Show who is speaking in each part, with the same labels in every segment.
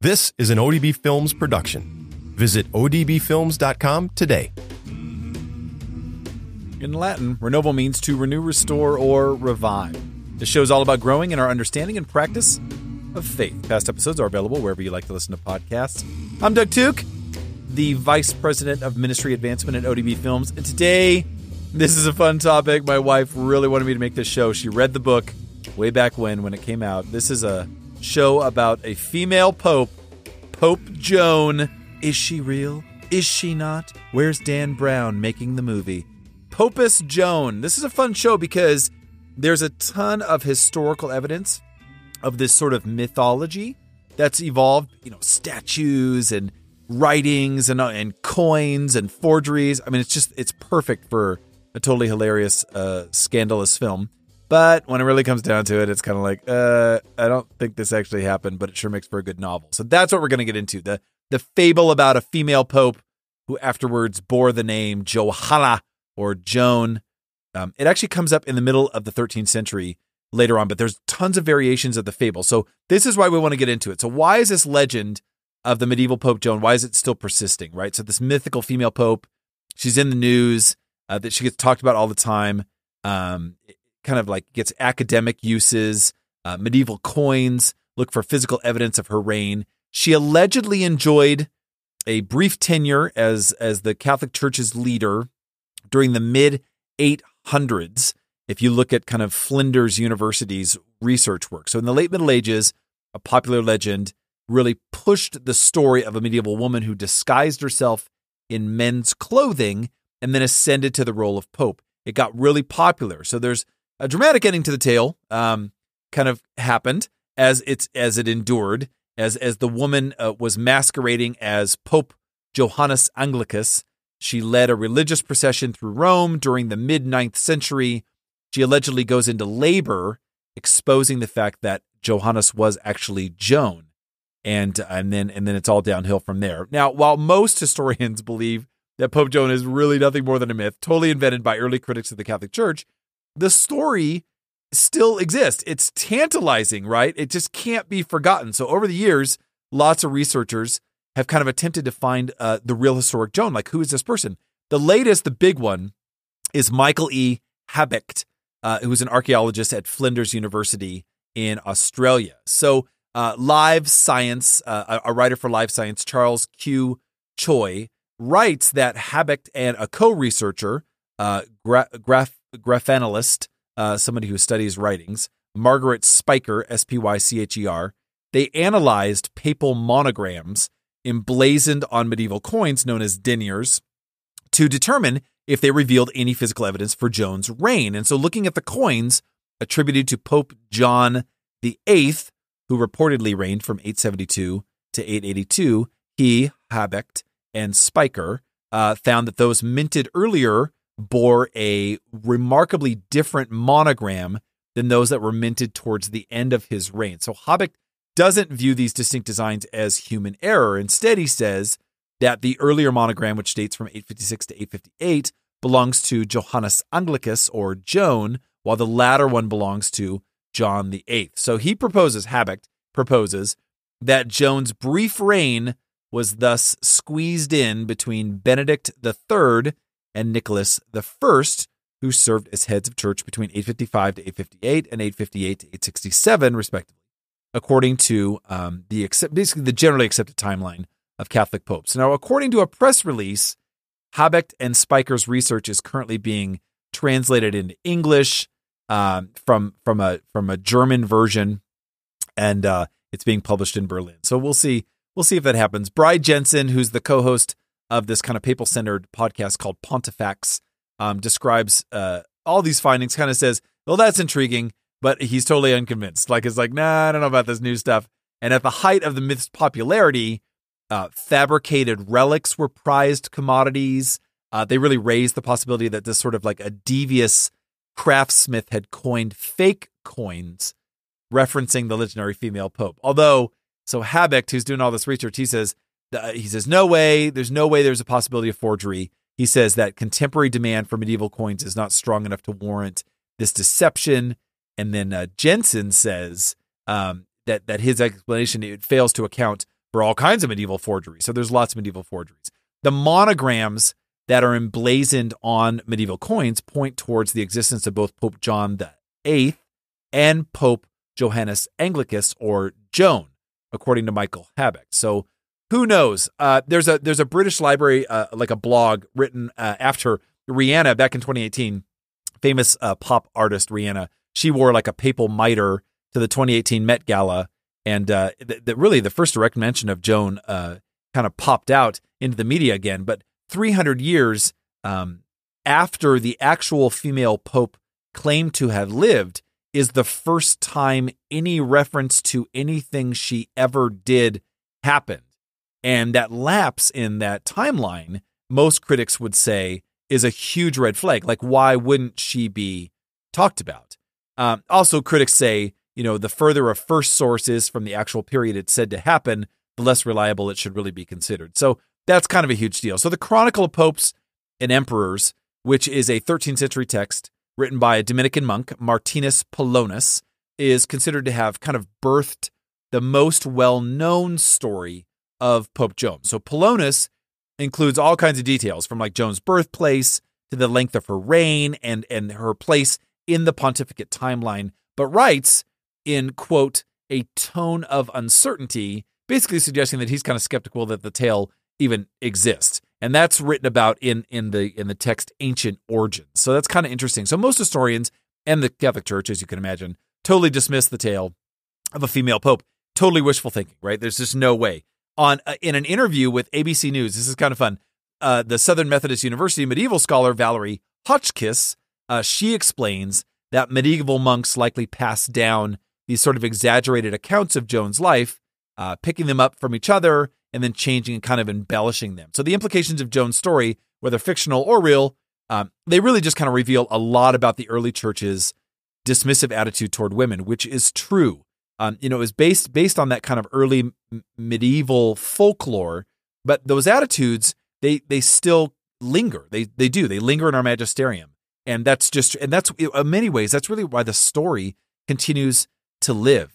Speaker 1: This is an ODB Films production. Visit odbfilms.com today.
Speaker 2: In Latin, Renovo means to renew, restore, or revive. This show is all about growing in our understanding and practice of faith. Past episodes are available wherever you like to listen to podcasts. I'm Doug Tuke, the Vice President of Ministry Advancement at ODB Films. And today, this is a fun topic. My wife really wanted me to make this show. She read the book way back when it came out. This is a show about a female pope, Pope Joan. Is she real? Is she not? Where's Dan Brown making the movie? Popus Joan. This is a fun show because there's a ton of historical evidence of this sort of mythology that's evolved, statues and writings and coins and forgeries. I mean, it's perfect for a totally hilarious, scandalous film. But when it really comes down to it, it's kind of like, I don't think this actually happened, but it sure makes for a good novel. So that's what we're going to get into. The fable about a female pope who afterwards bore the name Johanna or Joan. It actually comes up in the middle of the 13th century later on, but there's tons of variations of the fable. So this is why we want to get into it. So why is this legend of the medieval Pope Joan, why is it still persisting, right? So this mythical female pope, she's in the news, that she gets talked about all the time. Kind of like gets academic uses, medieval coins, look for physical evidence of her reign. She allegedly enjoyed a brief tenure as the Catholic Church's leader during the mid-800s, if you look at kind of Flinders University's research work. So in the late Middle Ages, a popular legend really pushed the story of a medieval woman who disguised herself in men's clothing and then ascended to the role of pope. It got really popular. So there's a dramatic ending to the tale, kind of happened as it endured, as the woman was masquerading as Pope Johannes Anglicus. She led a religious procession through Rome during the mid-9th century. She allegedly goes into labor, exposing the fact that Johannes was actually Joan, and then it's all downhill from there. Now, while most historians believe that Pope Joan is really nothing more than a myth, totally invented by early critics of the Catholic Church, the story still exists. It's tantalizing, right? It just can't be forgotten. So over the years, lots of researchers have kind of attempted to find the real historic Joan. Like, who is this person? The latest, the big one, is Michael E. Habecht, who's an archaeologist at Flinders University in Australia. So Live Science, a writer for Live Science, Charles Q. Choi, writes that Habecht and a co-researcher, graphanalyst, somebody who studies writings, Margaret Spyker, Spycher, they analyzed papal monograms emblazoned on medieval coins known as deniers to determine if they revealed any physical evidence for Joan's reign. And so looking at the coins attributed to Pope John VIII, who reportedly reigned from 872 to 882, he, Habecht, and Spyker found that those minted earlier bore a remarkably different monogram than those that were minted towards the end of his reign. So Habecht doesn't view these distinct designs as human error. Instead, he says that the earlier monogram, which dates from 856 to 858, belongs to Johannes Anglicus, or Joan, while the latter one belongs to John VIII. So Habecht proposes that Joan's brief reign was thus squeezed in between Benedict III and Nicholas I, who served as heads of church between 855 to 858 and 858 to 867, respectively, according to basically the generally accepted timeline of Catholic popes. Now, according to a press release, Habecht and Spyker's research is currently being translated into English from a German version, and it's being published in Berlin. So we'll see if that happens. Bride Jensen, who's the co-host of this kind of papal-centered podcast called Pontifax, describes all these findings, kind of says, well, that's intriguing, but he's totally unconvinced. It's like, nah, I don't know about this new stuff. And at the height of the myth's popularity, fabricated relics were prized commodities. They really raised the possibility that this sort of like a devious craftsmith had coined fake coins referencing the legendary female pope. Although, so Habecht, who's doing all this research, he says, there's no way there's a possibility of forgery. He says that contemporary demand for medieval coins is not strong enough to warrant this deception. And then Jensen says that his explanation, it fails to account for all kinds of medieval forgeries. So there's lots of medieval forgeries. The monograms that are emblazoned on medieval coins point towards the existence of both Pope John VIII and Pope Johannes Anglicus, or Joan, according to Michael Habeck. So who knows? There's a British library, like a blog written after Rihanna back in 2018, famous pop artist Rihanna. She wore like a papal mitre to the 2018 Met Gala. And really the first direct mention of Joan kind of popped out into the media again. But 300 years after the actual female pope claimed to have lived is the first time any reference to anything she ever did happened. And that lapse in that timeline, most critics would say, is a huge red flag. Like, why wouldn't she be talked about? Also, critics say, the further a first source is from the actual period it's said to happen, the less reliable it should really be considered. So that's kind of a huge deal. So the Chronicle of Popes and Emperors, which is a 13th century text written by a Dominican monk, Martinus Polonus, is considered to have kind of birthed the most well-known story of Pope Joan. So Polonus includes all kinds of details from like Joan's birthplace to the length of her reign and her place in the pontificate timeline, but writes in, quote, a tone of uncertainty, basically suggesting that he's kind of skeptical that the tale even exists. And that's written about in the text Ancient Origins. So that's kind of interesting. So most historians and the Catholic Church, as you can imagine, totally dismiss the tale of a female pope. Totally wishful thinking, right? There's just no way. In an interview with ABC News, this is kind of fun, the Southern Methodist University medieval scholar Valerie Hotchkiss, she explains that medieval monks likely passed down these sort of exaggerated accounts of Joan's life, picking them up from each other and then changing and kind of embellishing them. So the implications of Joan's story, whether fictional or real, they really just kind of reveal a lot about the early church's dismissive attitude toward women, which is true. It was based on that kind of early medieval folklore, but those attitudes, they still linger. They linger in our magisterium. And that's in many ways, that's really why the story continues to live.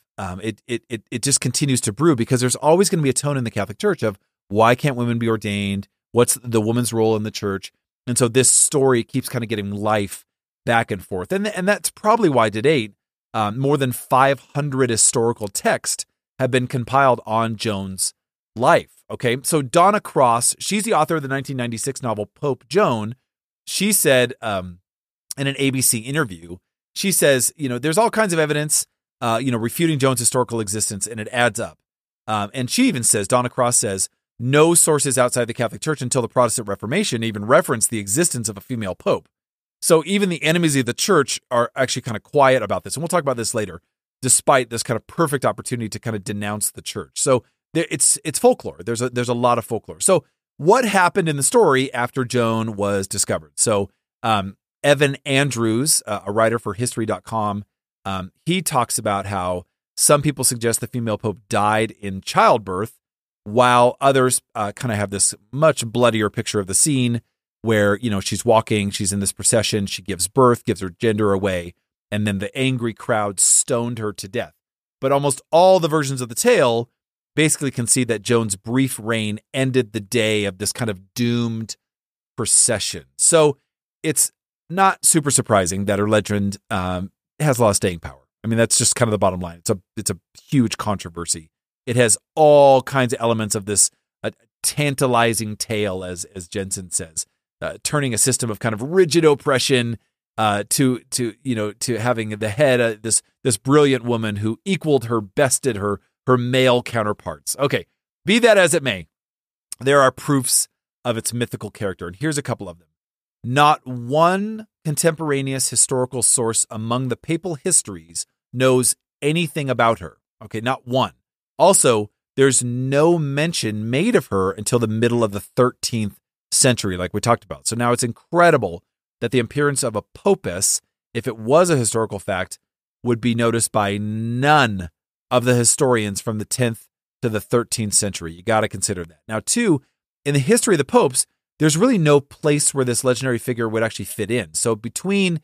Speaker 2: It just continues to brew, because there's always going to be a tone in the Catholic Church of why can't women be ordained? What's the woman's role in the church? And so this story keeps kind of getting life back and forth. And that's probably why to date, more than 500 historical texts have been compiled on Joan's life. Okay, so Donna Cross, she's the author of the 1996 novel Pope Joan. She said in an ABC interview, she says, there's all kinds of evidence, refuting Joan's historical existence, and it adds up. And she even says, Donna Cross says, no sources outside the Catholic Church until the Protestant Reformation even referenced the existence of a female pope. So even the enemies of the church are actually kind of quiet about this. And we'll talk about this later, despite this kind of perfect opportunity to kind of denounce the church. So it's folklore. There's a lot of folklore. So what happened in the story after Joan was discovered? So Evan Andrews, a writer for History.com, he talks about how some people suggest the female pope died in childbirth, while others kind of have this much bloodier picture of the scene where, she's walking, she's in this procession, she gives birth, gives her gender away, and then the angry crowd stoned her to death. But almost all the versions of the tale basically concede that Joan's brief reign ended the day of this kind of doomed procession. So it's not super surprising that her legend has a lot of staying power. I mean, that's just kind of the bottom line. It's a huge controversy. It has all kinds of elements of this tantalizing tale, as Jensen says, turning a system of kind of rigid oppression to having the head this brilliant woman who bested her male counterparts. Okay, be that as it may, there are proofs of its mythical character, and here's a couple of them. Not one contemporaneous historical source among the papal histories knows anything about her. Okay, not one. Also, there's no mention made of her until the middle of the 13th century, like we talked about. So now it's incredible that the appearance of a popess, if it was a historical fact, would be noticed by none of the historians from the 10th to the 13th century. You got to consider that. Now, two, in the history of the popes, there's really no place where this legendary figure would actually fit in. So between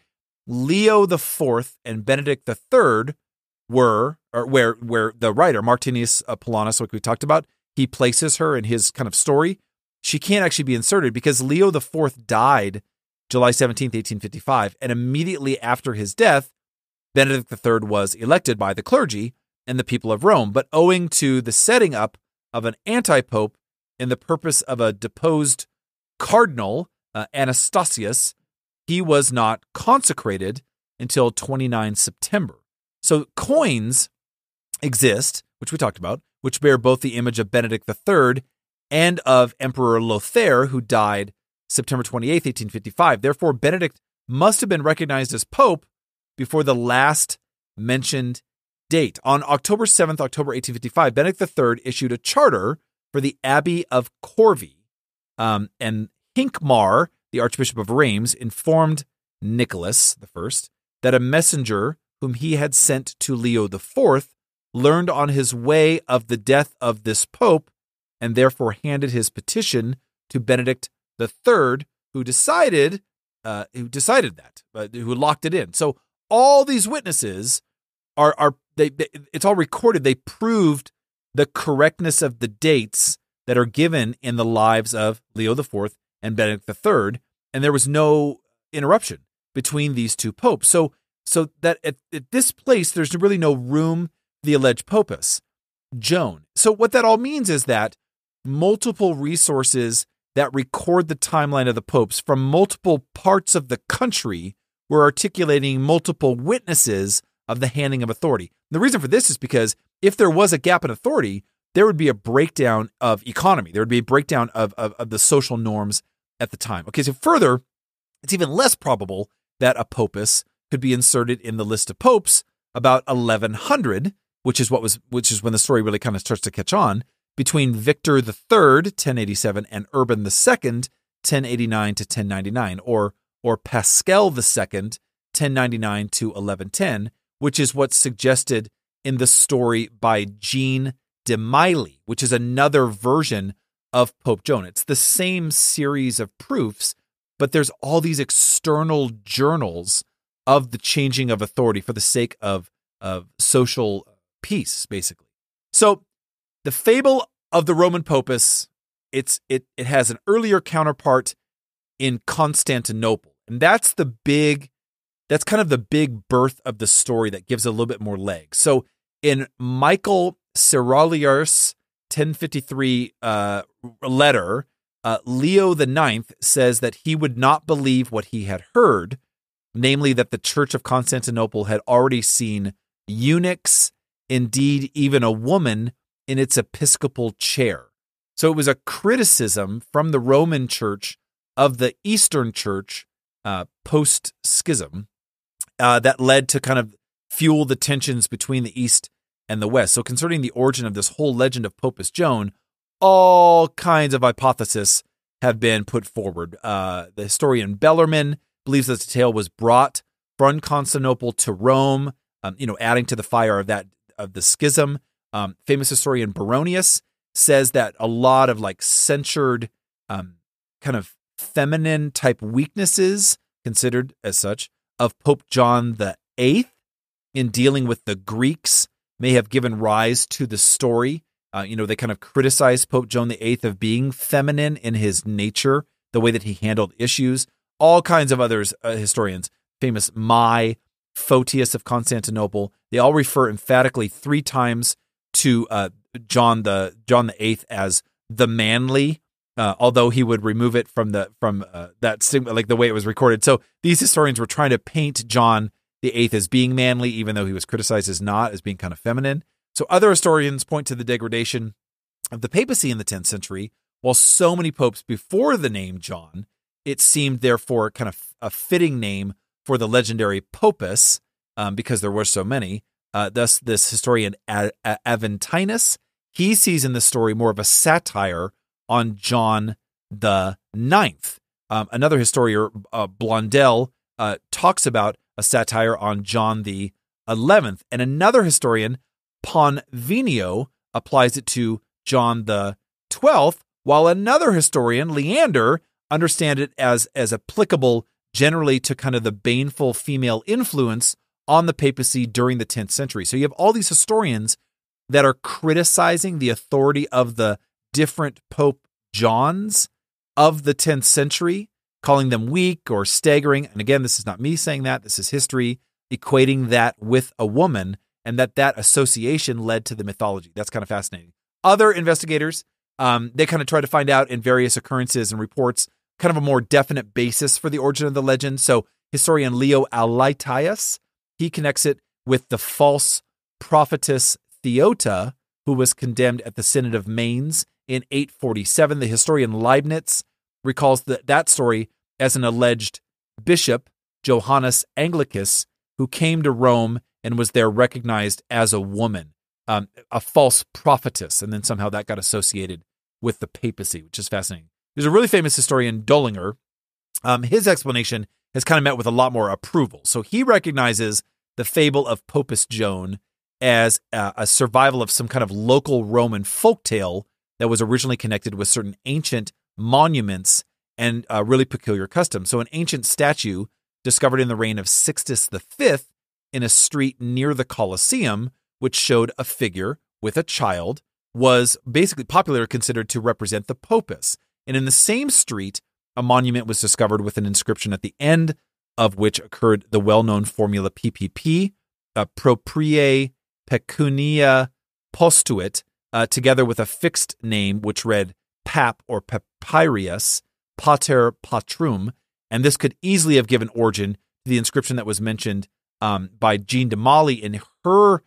Speaker 2: Leo IV and Benedict III where the writer, Martinus Polonus, like we talked about, he places her in his kind of story, she can't actually be inserted because Leo IV died July 17th, 1855, and immediately after his death, Benedict III was elected by the clergy and the people of Rome. But owing to the setting up of an anti-pope in the purpose of a deposed cardinal, Anastasius, he was not consecrated until 29 September. So coins exist, which we talked about, which bear both the image of Benedict III and of Emperor Lothair, who died September 28, 1855. Therefore, Benedict must have been recognized as pope before the last mentioned date. On October 7th, October 1855, Benedict III issued a charter for the Abbey of Corvey, and Hincmar, the Archbishop of Reims, informed Nicholas I that a messenger whom he had sent to Leo IV learned on his way of the death of this pope, and therefore handed his petition to Benedict III, who decided that, who locked it in. So all these witnesses it's all recorded. They proved the correctness of the dates that are given in the lives of Leo IV and Benedict III, and there was no interruption between these two popes. So that at this place, there's really no room for the alleged popus, Joan. So what that all means is that multiple resources that record the timeline of the popes from multiple parts of the country were articulating multiple witnesses of the handing of authority. The reason for this is because if there was a gap in authority, there would be a breakdown of economy. There would be a breakdown of the social norms at the time. Okay, so further, it's even less probable that a popus could be inserted in the list of popes about 1100, which is when the story really kind of starts to catch on, between Victor III, 1087, and Urban II, 1089 to 1099, or Pascal II, 1099 to 1110, which is what's suggested in the story by Jean de Miley, which is another version of Pope Joan. It's the same series of proofs, but there's all these external journals of the changing of authority for the sake of social peace, basically. So the fable of the Roman popus, it has an earlier counterpart in Constantinople, and that's kind of the big birth of the story that gives it a little bit more legs. So in Michael Cerullius' 1053 letter, Leo IX says that he would not believe what he had heard, namely that the Church of Constantinople had already seen eunuchs, indeed even a woman, in its episcopal chair. So it was a criticism from the Roman Church of the Eastern Church post-schism that led to kind of fuel the tensions between the East and the West. So concerning the origin of this whole legend of Popus Joan, all kinds of hypotheses have been put forward. The historian Bellarmine believes that the tale was brought from Constantinople to Rome, adding to the fire of the schism. Famous historian Baronius says that a lot of censured kind of feminine type weaknesses, considered as such, of Pope John VIII in dealing with the Greeks may have given rise to the story. They kind of criticized Pope John VIII of being feminine in his nature, the way that he handled issues. All kinds of others, historians, famous Photius of Constantinople, they all refer emphatically 3 times to John VIII as the manly, although he would remove it from that stigma, like the way it was recorded. So these historians were trying to paint John VIII as being manly, even though he was criticized as being kind of feminine. So other historians point to the degradation of the papacy in the 10th century, while so many popes before the name John, it seemed therefore kind of a fitting name for the legendary popus, because there were so many. Thus, this historian Aventinus, he sees in the story more of a satire on John the Ninth. Another historian, Blondel, talks about a satire on John the 11th, and another historian, Ponvinio, applies it to John the 12th, while another historian, Leander, understands it as applicable generally to kind of the baneful female influence on the papacy during the 10th century. So you have all these historians that are criticizing the authority of the different Pope Johns of the 10th century, calling them weak or staggering. And again, this is not me saying that. This is history equating that with a woman, and that association led to the mythology. That's kind of fascinating. Other investigators, they kind of try to find out in various occurrences and reports kind of a more definite basis for the origin of the legend. So historian Leo Alaitius, he connects it with the false prophetess Theota, who was condemned at the Synod of Mainz in 847. The historian Leibniz recalls that story as an alleged bishop, Johannes Anglicus, who came to Rome and was there recognized as a woman, a false prophetess, and then somehow that got associated with the papacy, which is fascinating. There's a really famous historian, Dullinger. His explanation has kind of met with a lot more approval. So he recognizes the fable of Popist Joan as a survival of some kind of local Roman folktale that was originally connected with certain ancient monuments and really peculiar customs. So an ancient statue discovered in the reign of Sixtus V in a street near the Colosseum, which showed a figure with a child, was basically popularly considered to represent the Popus. And in the same street, a monument was discovered with an inscription at the end of which occurred the well-known formula PPP, Propriae Pecunia Postuit, together with a fixed name which read Pap or Papyrius, Pater Patrum, and this could easily have given origin to the inscription that was mentioned by Jean de Mailly in her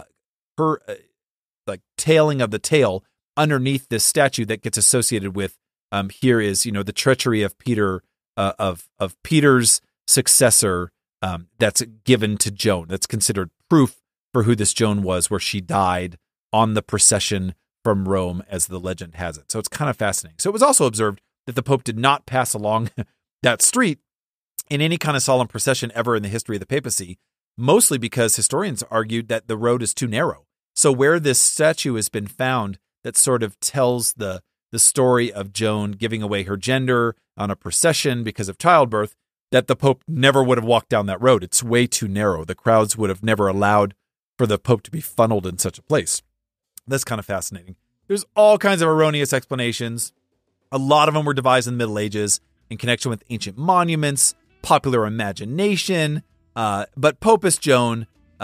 Speaker 2: tailing of the tale underneath this statue that gets associated with here is the treachery of Peter of Peter's successor that's given to Joan. That's considered proof for who this Joan was, where she died on the procession from Rome, as the legend has it. So it's kind of fascinating. So it was also observed that the Pope did not pass along that street in any kind of solemn procession ever in the history of the papacy, mostly because historians argued that the road is too narrow. So where this statue has been found that sort of tells the story of Joan giving away her gender on a procession because of childbirth, that the Pope never would have walked down that road. It's way too narrow. The crowds would have never allowed for the Pope to be funneled in such a place. That's kind of fascinating. There's all kinds of erroneous explanations. A lot of them were devised in the Middle Ages in connection with ancient monuments, popular imagination. But Popist Joan,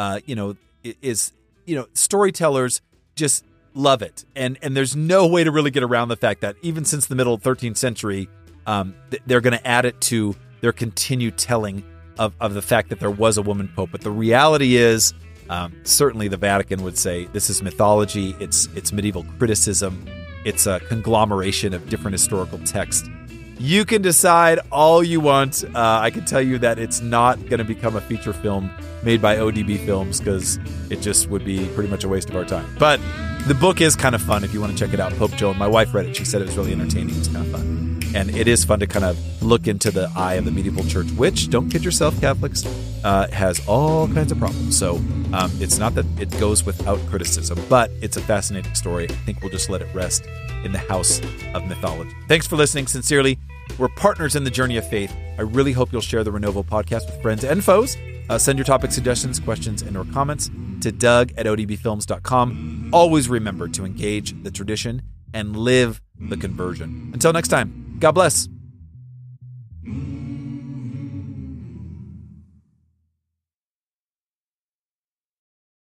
Speaker 2: storytellers just love it. And there's no way to really get around the fact that even since the middle 13th century, they're going to add it to their continued telling of the fact that there was a woman pope. But the reality is, certainly the Vatican would say this is mythology. It's medieval criticism. It's a conglomeration of different historical texts. You can decide all you want. I can tell you that it's not going to become a feature film made by ODB Films because it just would be pretty much a waste of our time. But the book is kind of fun if you want to check it out. Pope Joan. My wife read it. She said it was really entertaining. It's kind of fun. And it is fun to kind of look into the eye of the medieval church, which, don't kid yourself, Catholics, has all kinds of problems. So it's not that it goes without criticism, but it's a fascinating story. I think we'll just let it rest in the house of mythology. Thanks for listening. Sincerely, we're partners in the journey of faith. I really hope you'll share the Renovo podcast with friends and foes. Send your topic suggestions, questions, and or comments to doug@odbfilms.com. Always remember to engage the tradition and live the conversion. Until next time, God bless.